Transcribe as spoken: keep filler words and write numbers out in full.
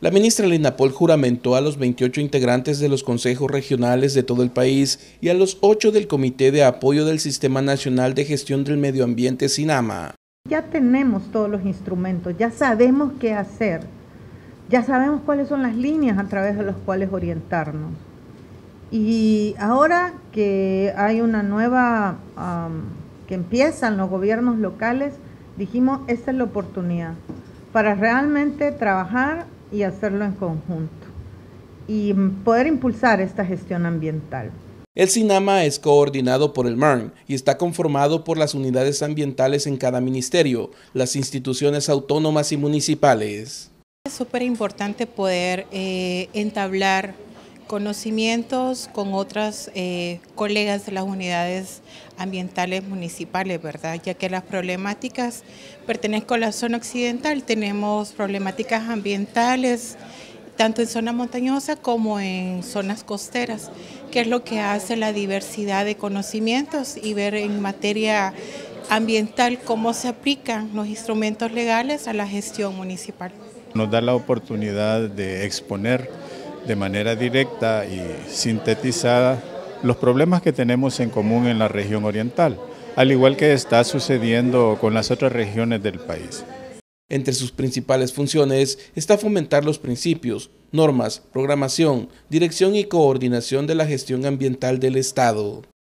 La ministra Lina Pol juramentó a los veintiocho integrantes de los consejos regionales de todo el país y a los ocho del Comité de Apoyo del Sistema Nacional de Gestión del Medio Ambiente SINAMA. Ya tenemos todos los instrumentos, ya sabemos qué hacer, ya sabemos cuáles son las líneas a través de las cuales orientarnos. Y ahora que hay una nueva, um, que empiezan los gobiernos locales, dijimos, esta es la oportunidad para realmente trabajar y hacerlo en conjunto y poder impulsar esta gestión ambiental. El SINAMA es coordinado por el M E R N y está conformado por las unidades ambientales en cada ministerio, las instituciones autónomas y municipales. Es súper importante poder eh, entablar conocimientos con otras eh, colegas de las unidades ambientales municipales, ¿verdad? Ya que las problemáticas, pertenezco a la zona occidental, tenemos problemáticas ambientales tanto en zona montañosa como en zonas costeras, que es lo que hace la diversidad de conocimientos y ver en materia ambiental cómo se aplican los instrumentos legales a la gestión municipal. Nos da la oportunidad de exponer de manera directa y sintetizada los problemas que tenemos en común en la región oriental, al igual que está sucediendo con las otras regiones del país. Entre sus principales funciones está fomentar los principios, normas, programación, dirección y coordinación de la gestión ambiental del Estado.